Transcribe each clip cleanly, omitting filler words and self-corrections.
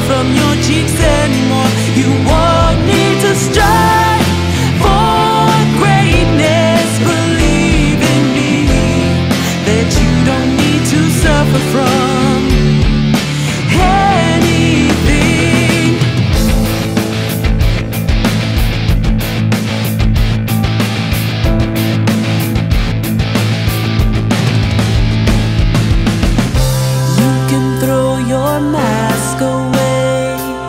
from your cheeks anymore. You won't need to strive for greatness. Believe in me that you don't need to suffer from anything. You can throw your mask away.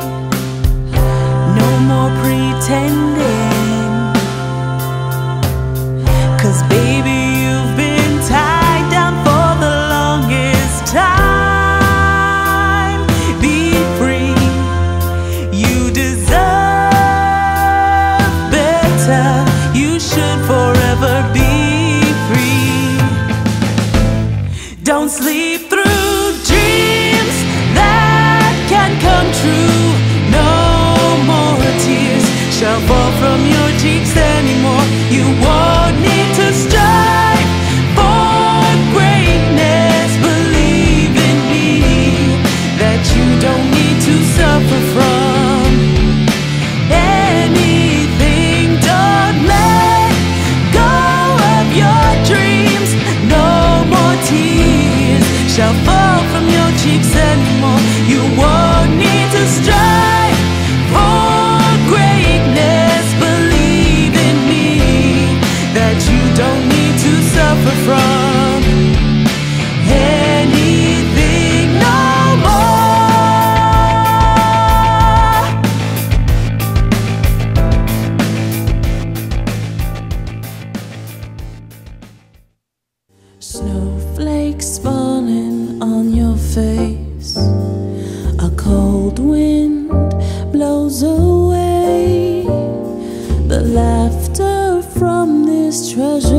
No more pretending. 'Cause baby, you've been tied down for the longest time. Be free. You deserve better. You should forever be free. Don't sleep through dreams that can come true. No more tears shall fall from your cheeks anymore. You won't need to strive for greatness. Believe in me that you don't need to suffer from anything. Don't let go of your dreams. No more tears shall fall from your cheeks anymore. You won't need to strive for greatness. Believe in me that you don't need to suffer from anything no more. Snowflakes falling on your face. A cold wind blows away the laughter from this treasure.